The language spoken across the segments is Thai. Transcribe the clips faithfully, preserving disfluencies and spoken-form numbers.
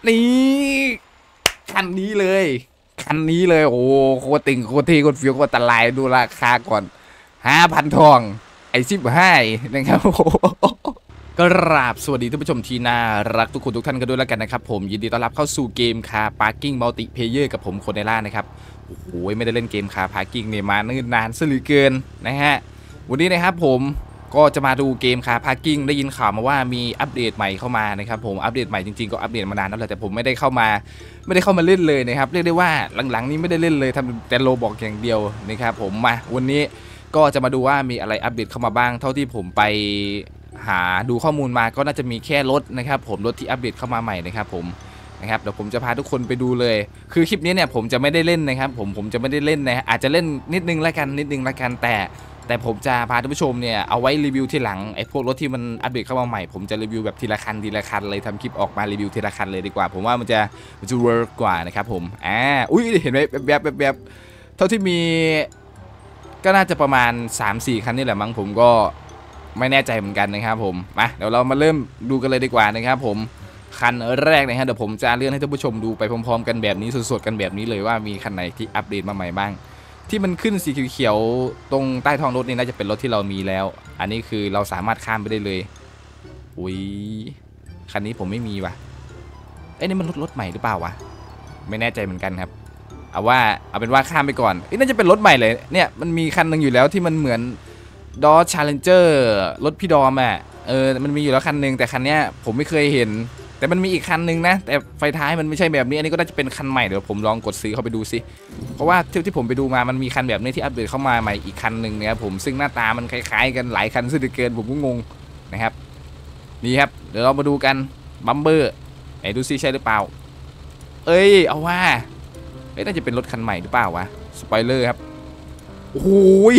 นี่คันนี้เลยคันนี้เลยโอ้โคตรติงโคตรเท่โคตรเฟี้ยวโคตรตะลายดูราคาก่อนห้าพันทองไอซิบห้านะครับก็ราบสวัสดีท่านผู้ชมที่น่ารักทุกคนทุกท่านกันด้วยแล้วกันนะครับผมยินดีต้อนรับเข้าสู่เกมคาร์พาร์กิ้งมัลติเพเยอร์กับผมคนในล่านะครับโอ้โหไม่ได้เล่นเกมคาร์พาร์กิ้งเนี่ยมาเนิ่นนานซะเหลือเกินนะฮะวันนี้นะครับผมก็จะมาดูเกมคาร์พาร์กิ้งได้ยินข่าวมาว่ามีอัปเดตใหม่เข้ามานะครับผมอัปเดตใหม่จริงๆก็อัปเดตมานานแล้วแหละแต่ผมไม่ได้เข้ามาไม่ได้เข้ามาเล่นเลยนะครับเรียกได้ว่าหลังๆนี้ไม่ได้เล่นเลยทำแต่โลบอกอย่างเดียวนะครับผมมาวันนี้ก็จะมาดูว่ามีอะไรอัปเดตเข้ามาบ้างเท่าที่ผมไปหาดูข้อมูลมาก็น่าจะมีแค่รถนะครับผมรถที่อัปเดตเข้ามาใหม่นะครับผมนะครับเดี๋ยวผมจะพาทุกคนไปดูเลยคือคลิปนี้เนี่ยผมจะไม่ได้เล่นนะครับผมผมจะไม่ได้เล่นนะอาจจะเล่นนิดนึงละกันนิดนึงละกันแต่แต่ผมจะพาท่านผู้ชมเนี่ยเอาไว้รีวิวทีหลังไอ้พวกรถที่มันอัปเดตเข้ามาใหม่ผมจะรีวิวแบบทีละคันทีละคันเลยทำคลิปออกมารีวิวทีละคันเลยดีกว่าผมว่ามันจะมันจะเวิร์กกว่านะครับผมอ่าอุ้ยเห็นไหมแบบแบบแบบแบบเท่าที่มีก็น่าจะประมาณ สามสี่ คันนี่แหละมั้งผมก็ไม่แน่ใจเหมือนกันนะครับผมมาเดี๋ยวเรามาเริ่มดูกันเลยดีกว่านะครับผมคันแรกนะฮะเดี๋ยวผมจะเลื่อนให้ท่านผู้ชมดูไปพร้อมๆกันแบบนี้สดๆกันแบบนี้เลยว่ามีคันไหนที่อัปเดตมาใหม่บ้างที่มันขึ้นสีเขียวๆตรงใต้ท้องรถนี่น่าจะเป็นรถที่เรามีแล้วอันนี้คือเราสามารถข้ามไปได้เลยอุ้ยคันนี้ผมไม่มีว่ะเอ้ยนี่มันรถรถใหม่หรือเปล่าวะไม่แน่ใจเหมือนกันครับเอาว่าเอาเป็นว่าข้ามไปก่อนเอ้ยน่าจะเป็นรถใหม่เลยเนี่ยมันมีคันหนึ่งอยู่แล้วที่มันเหมือนดอ Challenger รถพี่ดอมอ่ะเออมันมีอยู่แล้วคันหนึ่งแต่คันเนี้ยผมไม่เคยเห็นแต่มันมีอีกคันหนึ่งนะแต่ไฟท้ายมันไม่ใช่แบบนี้อันนี้ก็น่าจะเป็นคันใหม่เดี๋ยวผมลองกดซื้อเข้าไปดูสิเพราะว่าที่ที่ผมไปดูมามันมีคันแบบนี้ที่อัปเดตเข้ามาใหม่อีกคันหนึ่งเนี่ยผมซึ่งหน้าตามันคล้ายๆกันหลายคันซะเหลือเกินผมก็งงนะครับนี่ครับเดี๋ยวเรามาดูกันบัมเบอร์ไหนดูซิใช่หรือเปล่าเอ้ยเอาว่าเอ้ยน่าจะเป็นรถคันใหม่หรือเปล่าวะสปอยเลอร์ครับโอ้โห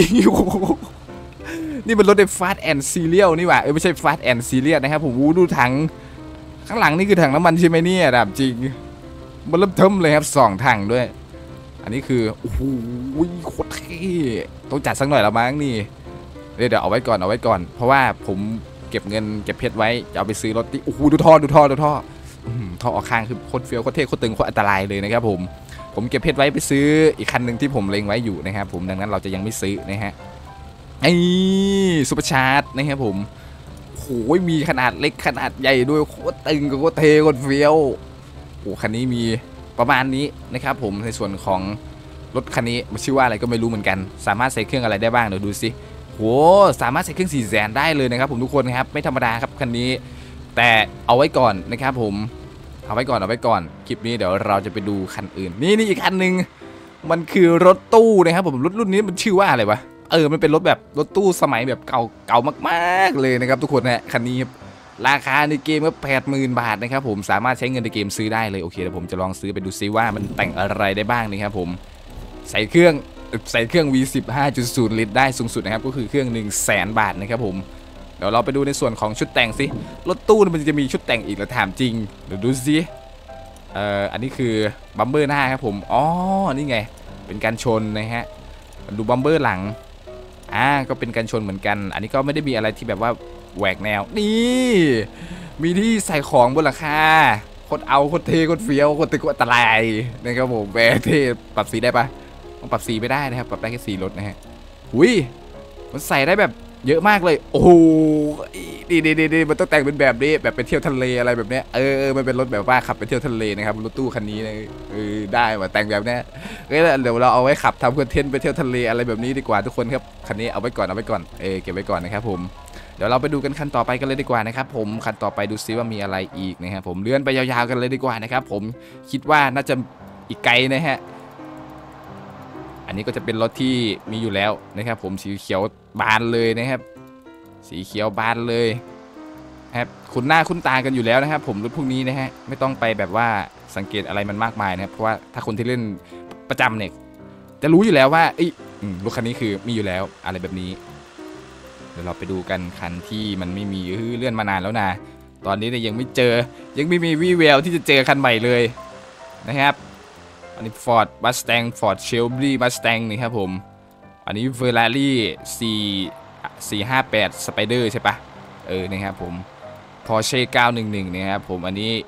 นี่มันรถในฟาสต์แอนด์ซีเรียลนี่หว่าเออไม่ใช่ฟาสต์แอนด์ซีเรียลนะครับผมดูถังข้างหลังนี่คือถังน้ำมันใช่ไหมเนี่ยแบบจริงมันเริ่มเทิมเลยครับสองถังด้วยอันนี้คือโอ้โหโคตรเท่ต้องจัดสักหน่อยละมั้งนี่เดี๋ยวเอาไว้ก่อนเอาไว้ก่อนเพราะว่าผมเก็บเงินเก็บเพชรไว้จะเอาไปซื้อรถที่โอ้โหดูท่อดูท่อดูท่อท่อออกข้างคือโคตรเฟี้ยวโคตรเท่โคตรตึงโคตรอันตรายเลยนะครับผมผมเก็บเพชรไว้ไปซื้ออีกคันหนึ่งที่ผมเล็งไว้อยู่นะครับผมดังนั้นเราจะยังไม่ซื้อนะฮะไอ้ซุปเปอร์ชาร์จนะครับผมโอ้ยมีขนาดเล็กขนาดใหญ่ด้วยโคตรตึงโคตรเท่โคตรเฟี้ยวโอ้คันนี้มีประมาณนี้นะครับผมในส่วนของรถคันนี้มันชื่อว่าอะไรก็ไม่รู้เหมือนกันสามารถใส่เครื่องอะไรได้บ้างเดี๋ยวดูสิโหสามารถใส่เครื่องสี่แสนได้เลยนะครับผมทุกคนครับไม่ธรรมดาครับคันนี้แต่เอาไว้ก่อนนะครับผมเอาไว้ก่อนเอาไว้ก่อนคลิปนี้เดี๋ยวเราจะไปดูคันอื่นนี่นี่อีกคันหนึ่งมันคือรถตู้นะครับผมรถรุ่นนี้มันชื่อว่าอะไรวะเออมันเป็นรถแบบรถตู้สมัยแบบเก่าเก่ามากๆเลยนะครับทุกคนนะคันนี้ราคาในเกมก็แปดหมื่นบาทนะครับผมสามารถใช้เงินในเกมซื้อได้เลยโอเคเดี๋ยวผมจะลองซื้อไปดูซิว่ามันแต่งอะไรได้บ้างนะครับผมใส่เครื่องใส่เครื่อง วี สิบ ห้าจุดศูนย์ ลิตรได้สูงสุดนะครับก็คือเครื่อง หนึ่งแสน บาทนะครับผมเดี๋ยวเราไปดูในส่วนของชุดแต่งสิรถตู้มันจะมีชุดแต่งอีกหรือถามจริงเดี๋ยวดูสิเอ่ออันนี้คือบัมเบอร์หน้าครับผมอ๋อนี่ไงเป็นการชนนะฮะดูบัมเบอร์หลังอ่าก็เป็นการชนเหมือนกันอันนี้ก็ไม่ได้มีอะไรที่แบบว่าแหวกแนวนี่มีที่ใส่ของบนหลังคาโคตรเอาโคตรเท่โคตรเฟี้ยวโคตรตึกโคตรอันตรายนะครับผมแหวกเท่ปรับสีได้ปะปรับสีไม่ได้นะครับปรับได้แค่สีรถนะฮะอุ้ยมันใส่ได้แบบเยอะมากเลยโอ้โหดีดีดีดีมันต้องแต่งเป็นแบบนี้แบบไปเที่ยวทะเลอะไรแบบเนี้ยเออมันเป็นรถแบบว่าขับไปเที่ยวทะเลนะครับรถตู้คันนี้เลยเออได้มาแต่งแบบนี้เดี๋ยวเราเอาไว้ขับทำคอนเทนต์ไปเที่ยวทะเลอะไรแบบนี้ดีกว่าทุกคนครับคันนี้เอาไว้ก่อนเอาไว้ก่อนเออเก็บไว้ก่อนนะครับผมเดี๋ยวเราไปดูกันคันต่อไปกันเลยดีกว่านะครับผมคันต่อไปดูซิว่ามีอะไรอีกนะครับผมเลื่อนไปยาวๆกันเลยดีกว่านะครับผมคิดว่าน่าจะอีกไกลนะฮะอันนี้ก็จะเป็นรถที่มีอยู่แล้วนะครับผมสีเขียวบานเลยนะครับสีเขียวบานเลยครับคุ้นหน้าคุ้นตากันอยู่แล้วนะครับผมรถพวกนี้นะฮะไม่ต้องไปแบบว่าสังเกตอะไรมันมากมายนะครับเพราะว่าถ้าคนที่เล่นประจำเนี่ยจะรู้อยู่แล้วว่าไอ้รถคันนี้คือมีอยู่แล้วอะไรแบบนี้เดี๋ยวเราไปดูกันคันที่มันไม่มีเลื่อนมานานแล้วนะตอนนี้เนี่ยยังไม่เจอยังไม่มีวี่แววที่จะเจอคันใหม่เลยนะครับอันนี้ Ford Mustang Ford Shelby Mustang นี่ครับผมอันนี้ Ferrari สี่สี่ห้าแปด Spider ใช่ปะเออนะครับผม Porsche เก้าหนึ่งหนึ่งนะครับผมอันนี้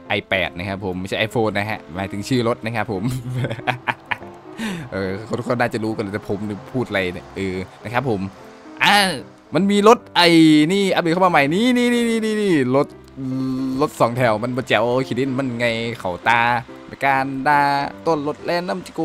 ไอแปด นะครับผมไม่ใช่ iPhone นะฮะหมายถึงชื่อรถนะครับผม เออคนเขาน่าจะรู้กันแต่ผมพูดอะไรเนี่ยเออนะครับผมอ่ามันมีรถไอ้นี่อัปเดตเข้ามาใหม่นี่นี่นี่นี่นี่รถรถสองแถวมันบรแจ๋วขีดินมันไงเขาตาในการดาต้นรถแล่นน้ำจิกู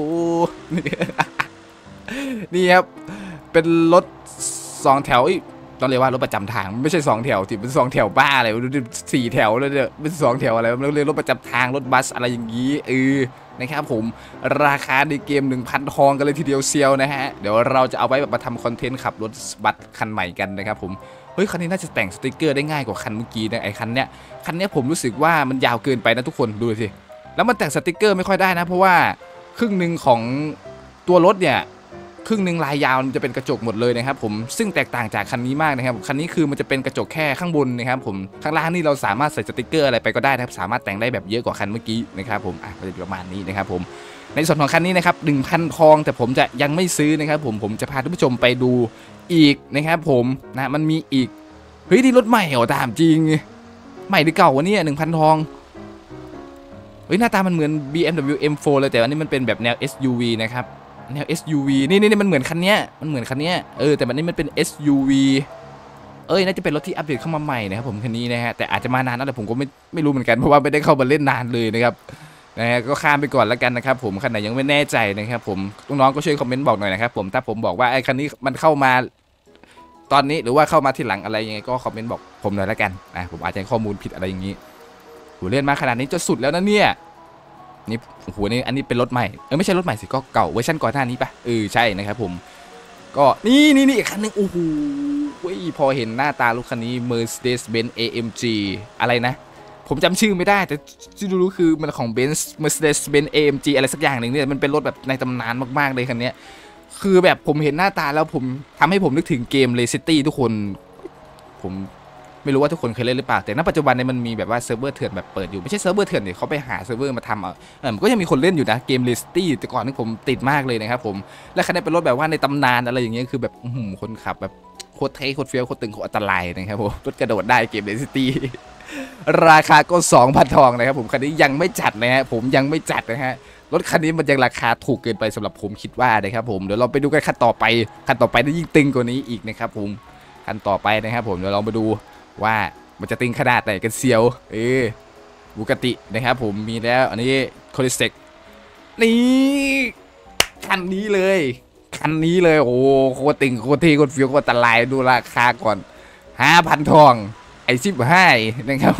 นี่ครับเป็นรถสองแถวต้องเรียกว่ารถประจำทางไม่ใช่สองแถวที่เป็นสองแถวบ้าอะไรสี่แถวเลยเนี่ยเป็นสองแถวอะไรมันเรียกรถประจำทางรถบัสอะไรอย่างนี้เออนะครับผมราคาในเกม หนึ่งพัน ทองกันเลยทีเดียวเซียวนะฮะเดี๋ยวเราจะเอาไว้แบบมาทำคอนเทนต์ขับรถบัสคันใหม่กันนะครับผมเฮ้ยคันนี้น่าจะแต่งสติกเกอร์ได้ง่ายกว่าคันเมื่อกี้นะไอ้คันเนี้ยคันเนี้ยผมรู้สึกว่ามันยาวเกินไปนะทุกคนดูสิแล้วมันแต่งสติกเกอร์ไม่ค่อยได้นะเพราะว่าครึ่งหนึ่งของตัวรถเนี่ยครึ่งหนึ่งลายยาวมันจะเป็นกระจกหมดเลยนะครับผมซึ่งแตกต่างจากคันนี้มากนะครับคันนี้คือมันจะเป็นกระจกแค่ข้างบนนะครับผมข้างล่างนี่เราสามารถใส่สติกเกอร์อะไรไปก็ได้นะครับสามารถแต่งได้แบบเยอะกว่าคันเมื่อกี้นะครับผมอ่ะประมาณนี้นะครับผมในส่วนของคันนี้นะครับ หนึ่งพัน ทองแต่ผมจะยังไม่ซื้อนะครับผมผมจะพาท่านผู้ชมไปดูอีกนะครับผมนะมันมีอีกเฮ้ยนี่รถใหม่เหรอตามจริงใหม่หรือเก่าวะเนี่ย หนึ่งพัน ทองเฮ้ยหน้าตามันเหมือน บี เอ็ม ดับเบิลยู เอ็ม โฟร์ เลยแต่อันนี้มันเป็นแบบแนว เอส ยู วี นะครับแนว เอส ยู วี นี่นี่มันเหมือนคันเนี้ยมันเหมือนคันเนี้ยเออแต่มันนี่มันเป็น เอส ยู วี เอ้ยน่าจะเป็นรถที่อัปเดตเข้ามาใหม่นะครับผมคันนี้นะฮะแต่อาจจะมานานแล้วแต่ผมก็ไม่ไม่รู้เหมือนกันเพราะว่าไม่ได้เข้ามาเล่นนานเลยนะครับนะฮะก็ข้ามไปก่อนแล้วกันนะครับผมคันไหนยังไม่แน่ใจนะครับผมน้องๆก็ช่วยคอมเมนต์บอกหน่อยนะครับผมถ้าผมบอกว่าไอ้คันนี้มันเข้ามาตอนนี้หรือว่าเข้ามาที่หลังอะไรยังไงก็คอมเมนต์บอกผมหน่อยแล้วกันนะผมอาจจะข้อมูลผิดอะไรอย่างนี้โหเล่นมาขนาดนี้จะสุดแล้วนะเนี่ยนี่โอ้โหนี่อันนี้เป็นรถใหม่เออไม่ใช่รถใหม่สิก็เก่าเวอร์ชันก่อนหน้านี้ปะเออใช่นะครับผมก็นี่นี่นี่คันนึงโอ้โหพอเห็นหน้าตารถคันนี้ Mercedes-Benz เอ เอ็ม จี อะไรนะผมจำชื่อไม่ได้แต่ที่รู้คือมันของ Benz Mercedes-Benz เอ เอ็ม จี อะไรสักอย่างหนึ่งเนี่ยมันเป็นรถแบบในตำนานมากๆเลยคันนี้คือแบบผมเห็นหน้าตาแล้วผมทำให้ผมนึกถึงเกม Race City ทุกคนผมไม่รู้ว่าทุกคนเคยเล่นหรือเปล่าแต่ณปัจจุบันเนี่ยมันมีแบบว่าเซิร์ฟเวอร์เถื่อนแบบเปิดอยู่ไม่ใช่เซิร์ฟเวอร์เถื่อนเนี่ยเขาไปหาเซิร์ฟเวอร์มาทำเอาเออมันก็ยังมีคนเล่นอยู่นะเกม Race City แต่ก่อนนี่ผมติดมากเลยนะครับผมและคันนี้เป็นรถแบบว่าในตำนานอะไรอย่างเงี้ยคือแบบคนขับแบบโคตรเท่โคตรเฟี้ยวโคตรตึงโคตรอันตรายนะครับผมรถกระโดดได้เกม Race City ราคาก็ สองพัน ทองนะครับผมคันนี้ยังไม่จัดนะฮะผมยังไม่จัดนะฮะรถคันนี้มันยังราคาถูกเกินไปสำหรับผมคิดว่านะครับผมเดี๋ยวเราไปดูกันคันต่อไปคันต่อไปได้ยิ่งตึงกว่านี้อีกนะครับผมคันต่อไปนะครับผมเดี๋ยวเรามาดูว่ามันจะตึงขนาดไหนกันเซียวเออบุกตินะครับผมมีแล้วอันนี้โคลิสเต็กนี่คันนี้เลยคันนี้เลยโอ้โคตรตึงโคตรเท่โคตรเฟี้ยวโคตรอันตรายดูราคาก่อน ห้าพัน ทองไอ้สิบห้านะครับ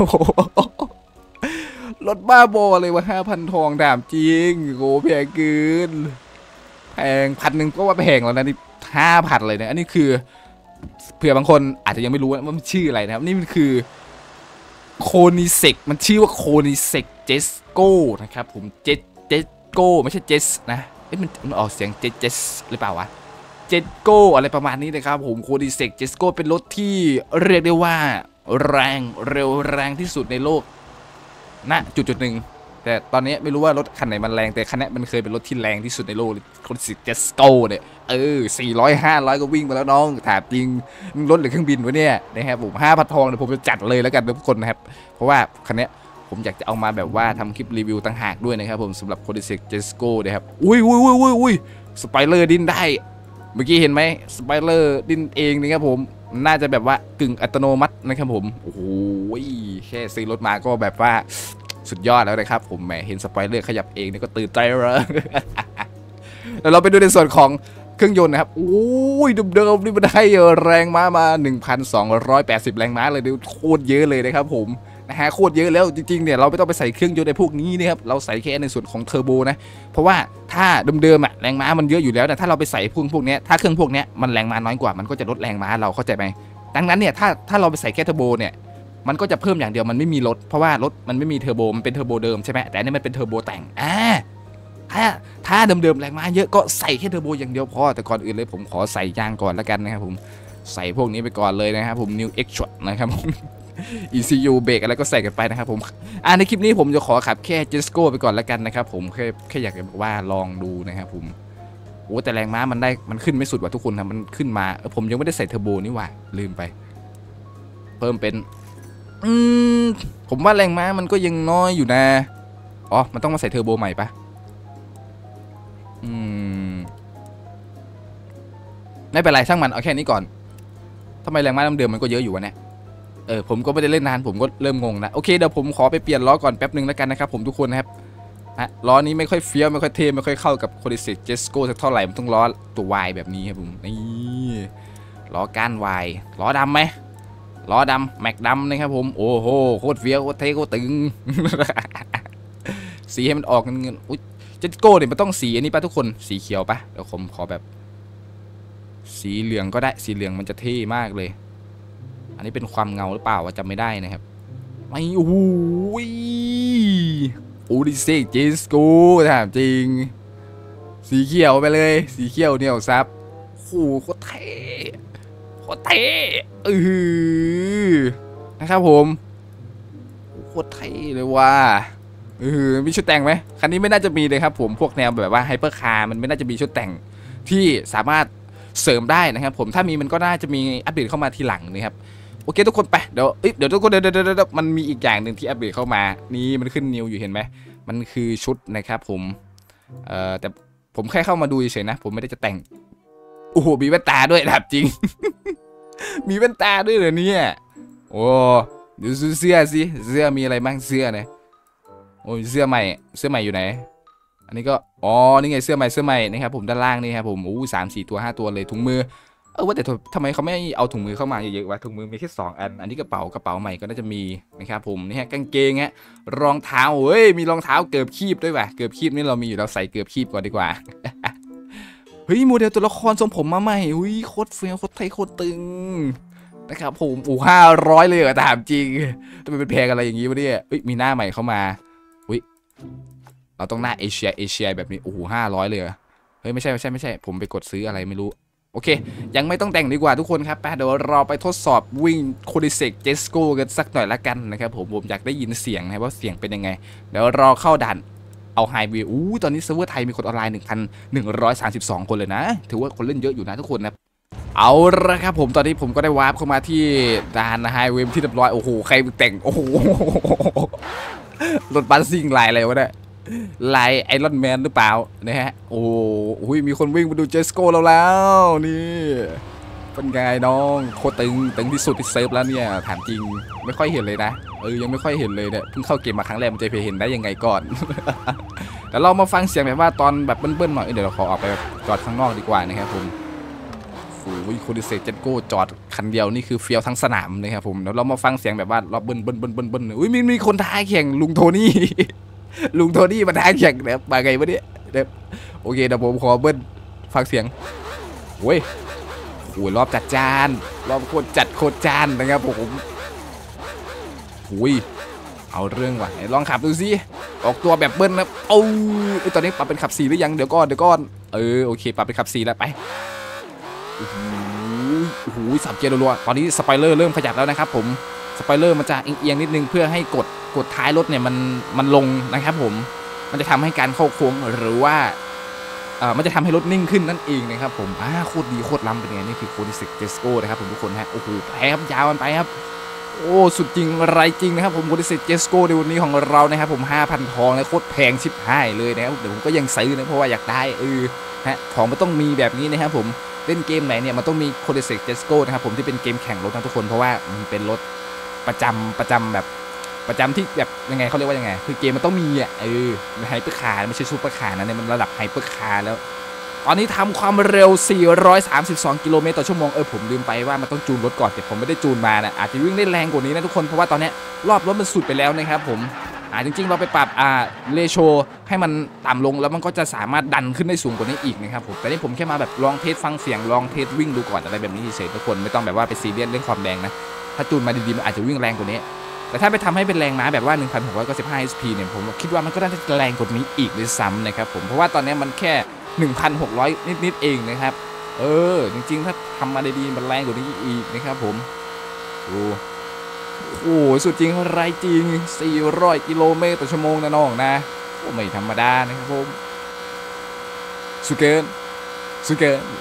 รถบ้าบอเลยว่า ห้าพัน ทองถามจริงโอ้แพงเกินแพงพันหนึ่งก็ว่าแพงแล้วนะนี่ ห้าพัน เลยนะอันนี้คือเผื่อบางคนอาจจะยังไม่รู้ว่ามันชื่ออะไรนะครับนี่มันคือโคนิเซกมันชื่อว่าโคนิเซกเจสโก้นะครับผมเจสเจสโก้ไม่ใช่เจสนะเอ๊ะมันมันออกเสียงเจสเจสหรือเปล่าวะเจสโก้อะไรประมาณนี้นะครับผมโคนิเซกเจสโก้เป็นรถที่เรียกได้ว่าแรงเร็วแรงที่สุดในโลกณจุดจุดหนึ่งแต่ตอนนี้ไม่รู้ว่ารถคันไหนมันแรงแต่คันนี้มันเคยเป็นรถที่แรงที่สุดในโลกโคนิเซกเจสโก้เนี่ยเออสี่ร้อย ห้าร้อยก็วิ่งมาแล้วน้องถามจริงรถหรือเครื่องบินวะเนี่ยนะครับผม ห้าพัน ทองเดี๋ยวผมจะจัดเลยแล้วกันทุกคนนะครับเพราะว่าคันนี้ผมอยากจะเอามาแบบว่าทำคลิปรีวิวต่างหากด้วยนะครับผมสำหรับโคนิเซกเจสโก้นะครับอุ้ยอุ้ยอุ้ยอุ้ยอุ้ยสไปเลอร์ดินได้เมื่อกี้เห็นไหมสไปเลอร์ดินเองนะครับผมน่าจะแบบว่ากึ่งอัตโนมัตินะครับผมโอ้โหแค่ซื้อรถมาก็แบบว่าสุดยอดแล้วนะครับผมแหมเห็นสไปเลอร์ขยับเองนี่ก็ตื่นใจเลยเดี๋ยวเราไปดูในส่วนของเครื่องยนต์นะครับโอ้ยเดิมๆนี่มันได้แรงม้ามา หนึ่งพันสองร้อยแปดสิบ แรงม้าเลยดูโคตรเยอะเลยนะครับผมนะฮะโคตรเยอะแล้วจริงๆเนี่ยเราไม่ต้องไปใส่เครื่องยนต์ในพวกนี้นะครับเราใส่แค่ในส่วนของเทอร์โบนะเพราะว่าถ้าเดิมๆอะแรงม้ามันเยอะอยู่แล้วแต่ถ้าเราไปใส่พวกพวกนี้ถ้าเครื่องพวกนี้มันแรงม้าน้อยกว่ามันก็จะลดแรงม้าเราเข้าใจไหมดังนั้นเนี่ยถ้าถ้าเราไปใส่แค่เทอร์โบเนี่ยมันก็จะเพิ่มอย่างเดียวมันไม่มีลดเพราะว่ารถมันไม่มีเทอร์โบมันเป็นเทอร์โบเดิมใช่ไหมแต่อันนี้มันเป็นเทอร์โบแต่งอ่าถ้าถ้าเดิมๆแรงม้าเยอะก็ใส่แค่เทอร์โบอย่างเดียวพอแต่ก่อนอื่นเลยผมขอใส่ยางก่อนแล้วกันนะครับผมใส่พวกนี้ไปก่อนเลยนะครับผม New X Shot นะครับ อี ซี ยู เบรกอะไรก็ใส่กันไปนะครับผมอ่าในคลิปนี้ผมจะขอขับแค่เจสโก้ไปก่อนแล้วกันนะครับผมแค่แค่อยากจะว่าลองดูนะครับผมโอ้แต่แรงม้ามันได้มันขึ้นไม่สุดว่ะทุกคนนะมันขึ้นมาผมยังไม่ได้ใส่เทอร์โบนี่หว่าลืมไปเพิ่มเป็นอืมผมว่าแรงม้ามันก็ยังน้อยอยู่นะอ๋อมันต้องมาใส่เทอร์โบใหม่ปะอืมไม่เป็นไรช่างมันเอาแค่นี้ก่อนทำไมแรงม้าเดิมๆมันก็เยอะอยู่วะเนี่ยเออผมก็ไม่ได้เล่นนานผมก็เริ่มงงนะโอเคเดี๋ยวผมขอไปเปลี่ยนล้อก่อนแป๊บนึงแล้วกันนะครับผมทุกคนนะครับฮะล้อนี้ไม่ค่อยเฟี้ยวไม่ค่อยเท่ไม่ค่อยเข้ากับโคดิเซเจสโก้สักเท่าไหร่มันต้องล้อตัววายแบบนี้ครับผมนี่ล้อก้านวายล้อดำไหมล้อดำแม็กดำนะครับผมโอ้โหโคตรเฟี้ยวโคตรเท่โคตรตึง สีให้มันออกเงินอุ้ยเจสโก้เนี่ยมันต้องสีอันนี้ป่ะทุกคนสีเขียวป่ะเดี๋ยวผมขอแบบสีเหลืองก็ได้สีเหลืองมันจะเท่มากเลยอันนี้เป็นความเงาหรือเปล่าว่าจำไม่ได้นะครับไม่โอ้โหโอดิเซเจสโก้ถามจริงสีเขียวไปเลยสีเขียวเนี่ยซับโอ้โหโคตรเท่โคตรเท่เออนะครับผมโคตรเท่เลยว่าเออมีชุดแต่งไหมคันนี้ไม่น่าจะมีเลยครับผมพวกแนวแบบว่าไฮเปอร์คาร์มันไม่น่าจะมีชุดแต่งที่สามารถเสริมได้นะครับผมถ้ามีมันก็น่าจะมีอัปเดตเข้ามาทีหลังนะครับโอเคทุกคนไปเดี๋ยวเดี๋ยวทุกคนเดี๋ยวเดี๋ยวมันมีอีกอย่างหนึ่งที่อัปเดตเข้ามานี่มันขึ้นนิวอยู่เห็นไหมมันคือชุดนะครับผมเอ่อแต่ผมแค่เข้ามาดูเฉยๆนะผมไม่ได้จะแต่งโอ้โหมีแว่นตาด้วยแบบจริง มีแว่นตาด้วยเหรอเนี่ยโอ้ดูเสื้อสิเสื้อมีอะไรบ้างเสื้อเนี่ยโอ้ยเสื้อใหม่เสื้อใหม่อยู่ไหนอันนี้ก็อ๋อนี่ไงเสื้อใหม่เสื้อใหม่นะครับผมด้านล่างนี่ครับผมโอ้สามสี่ตัวห้าตัวเลยถุงมือเออว่าแต่ทำไมเขาไม่เอาถุงมือเข้ามาเยอะๆวะถุงมือมีแค่สองอันอันนี้กระเป๋ากระเป๋าใหม่ก็น่าจะมีนะครับผมนี่ฮะกางเกงฮะรองเท้าเฮ้ยมีรองเท้าเกือบคีบด้วยว่ะเกือบคีบนี่เรามีอยู่เราใส่เกือบคีบก่อนดีกว่าเฮ้ยโมเดลตัวละครทรงผมมาใหม่อุ้ยโคตรเฟี้ยวโคตรไทยโคตรตึงนะครับผมโอ้ห้าร้อยเลยเหรอถามจริงทำไมเป็นแพงอะไรอย่างงี้วะเนี่ยเฮ้ยมีหน้าใหม่เข้ามาอุ้ยเราต้องหน้าเอเชียเอเชียแบบนี้โอ้โหห้าร้อยเลยเฮ้ยไม่ใช่ไม่ใช่ไม่ใช่ผมไปกดซื้ออะไรไม่รู้โอเคยังไม่ต้องแต่งดีกว่าทุกคนครับเดี๋ยวเราไปทดสอบวิ่งโคดิเซกเจสโก้กันสักหน่อยละกันนะครับผมผมอยากได้ยินเสียงนะว่าเสียงเป็นยังไงเดี๋ยวรอเข้าด่านเอาไฮวีอู้ตอนนี้เซิร์ฟเวอร์ไทยมีคนออนไลน์หนึ่งพันหนึ่งร้อยสามสิบสองคนเลยนะถือว่าคนเล่นเยอะอยู่นะทุกคนนะเอาละครับผมตอนนี้ผมก็ได้วาร์ปเข้ามาที่ด่านไฮเวย์ที่เรียบร้อยโอ้โหใครแต่งโอ้โหรถบัสซิ่งลายอะไรวะเนี่ยลายไอรอนแมนหรือเปล่านะฮะโอ้โหมีคนวิ่งมาดูเจสโก้เราแล้วนี่เป็นไงน้องโคตรตึงตึงที่สุดที่เซิร์ฟแล้วเนี่ยถามจริงไม่ค่อยเห็นเลยนะเออยังไม่ค่อยเห็นเลยเนี่ยเพิ่งเข้าเกมมาครั้งแรกมันจะไปเห็นได้ยังไงก่อนแต่เรามาฟังเสียงแบบว่าตอนแบบเบิ้ลๆหน่อยเดี๋ยวเราขอออกไปจอดข้างนอกดีกว่านะครับผมโอ้ยโคดิเซเจสโก้จอดคันเดียวนี่คือเฟี้ยวทั้งสนามนะครับผมเดี๋ยวเรามาฟังเสียงแบบว่ารอบเบิ้ลเบิ้ลเบิ้ลเบิ้ลเบิ้ลอุ้ยมีมีคนท้าแข่งลุงโทนี่ลุงโทนี่มาท้าแข่งแบบมาไงวะเนี่ยเดี๋ยวโอเคเดี๋ยวผมขอเบิ้ลฟังเสียงโอ้ยโอ้ยรอบจัดจานรอบโคตรจัดโคตรจานนะครับผมโอ้ยเอาเรื่องว่ะลองขับดูสิออกตัวแบบเบิ้ลนะโอ้ยตอนนี้ปรับเป็นขับสี่หรือยังเดี๋ยวก่อนเดี๋ยวก่อนเออโอเคปรับเป็นขับสี่แล้วไปโอ้โหโอ้โหสับเกียร์รัวๆตอนนี้สไปเลอร์เริ่มขยับแล้วนะครับผมสไปเลอร์มันจะเอียงๆนิดนึงเพื่อให้กดกดท้ายรถเนี่ยมันมันลงนะครับผมมันจะทำให้การเข้าโค้งหรือว่าเอ่อมันจะทำให้รถนิ่งขึ้นนั่นเองนะครับผมอ่าโคตรดีโคตรล้ำเป็นไงนี่คือโคดิเซกเจสโก้นะครับผมทุกคนฮะโอ้โหไปครับยาวมันไปครับโอ้สุดจริงไรจริงนะครับผมโคดิเซกเจสโก้ในวันนี้ของเรานะครับผม ห้าพัน ทองและโคตรแพงชิบหายเลยนะครับเดี๋ยวผมก็ยังซื้อนะเพราะว่าอยากได้เออฮะของมันต้องมีแบบนี้นะครับผมเล่นเกมไหนเนี่ยมันต้องมีโคดิเซกเจสโก้นะครับผมที่เป็นเกมแข่งรถนะทุกคนเพราะว่ามันเป็นรถประจำประจำแบบประจำที่แบบยังไงเขาเรียกว่ายังไงคือเกมมันต้องมีอ่ะเออไฮเปอร์คาร์ไม่ใช่ซูเปอร์คาร์นะเนี่ยมันระดับไฮเปอร์คาร์แล้วตอนนี้ทำความเร็วสี่ร้อยสามสิบสองกิโลเมตรต่อชั่วโมงเออผมลืมไปว่ามันต้องจูนรถก่อนแต่ผมไม่ได้จูนมานะอาจจะวิ่งได้แรงกว่านี้นะทุกคนเพราะว่าตอนนี้รอบรถมันสุดไปแล้วนะครับผมอ่าจริงๆเราไปปรับอ่าเรโชให้มันต่ำลงแล้วมันก็จะสามารถดันขึ้นได้สูงกว่านี้อีกนะครับผมแต่นี่ผมแค่มาแบบลองเทสฟังเสียงลองเทสวิ่งดูก่อนอะไรแบบนี้เฉยๆทุกคนไม่ต้องแบบว่าไปซีเรียสเรื่องความแรงนะถ้าจูนมาดีๆมันอาจจะวิ่งแรงกว่านี้แต่ถ้าไปทำให้เป็นแรงม้าแบบว่า หนึ่งพันหกร้อยเก้าสิบห้า เอส พี เนี่ยผมคิดว่ามันก็น่าจะแรงกว่านี้อีกด้วยซ้ำนะครับผมเพราะว่าตอนนี้มันแค่ หนึ่งพันหกร้อย นิดๆเองนะครับเออจริงๆถ้าทำมาดีๆมันแรงกว่านี้อีกนะครับผมโอ้โหสุดจริงไรจริงสี่ร้อยกิโลเมตรต่อชั่วโมงนะน้องนะโอ้ไม่ธรรมดานะครับผมสุดเกินสุดเกิน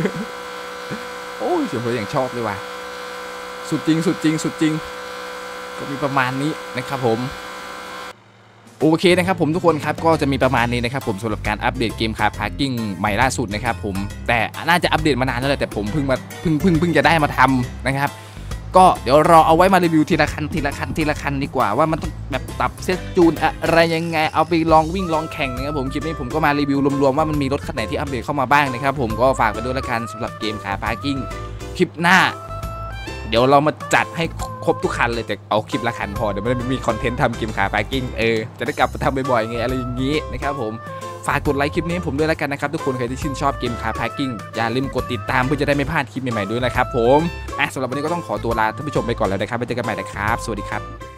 โอ้ยเสียงเพลงอย่างชอบเลยว่ะสุดจริงสุดจริงสุดจริงก็มีประมาณนี้นะครับผมโอเคนะครับผมทุกคนครับก็จะมีประมาณนี้นะครับผมสำหรับการอัปเดตเกมคาร์พาร์กิ้งใหม่ล่าสุดนะครับผมแต่น่าจะอัปเดตมานานแล้วแหละแต่ผมเพิ่งมาเพิ่งเพิ่งเพิ่งจะได้มาทำนะครับก็เดี๋ยวรอเอาไว้มารีวิวทีละคันทีละคันทีละคันดีกว่าว่ามันต้องแบบปรับเซตจูนอะไรยังไงเอาไปลองวิ่งลองแข่งนะครับผมคลิปนี้ผมก็มารีวิวรวมๆว่ามันมีรถคันไหนที่อัปเดตเข้ามาบ้างนะครับผมก็ฝากไปด้วยละกันสำหรับเกมคาร์พาร์กิ้งคลิปหน้าเดี๋ยวเรามาจัดให้ครบทุกคันเลยแต่เอาคลิปละคันพอเดี๋ยวไม่มีคอนเทนต์ทำเกมคาร์พาร์กิ้งเออจะได้กลับมาทำบ่อยๆไงอะไรอย่างงี้นะครับผมฝากกดไลค์คลิปนี้ผมด้วยแล้วกันนะครับทุกคนใครที่ชื่นชอบเกมคาร์พาร์กิ้งอย่าลืมกดติดตามเพื่อจะได้ไม่พลาดคลิปใหม่ๆด้วยนะครับผมอ่ะสำหรับวันนี้ก็ต้องขอตัวลาท่านผู้ชมไปก่อนแล้วนะครับไว้เจอกันใหม่นะครับสวัสดีครับ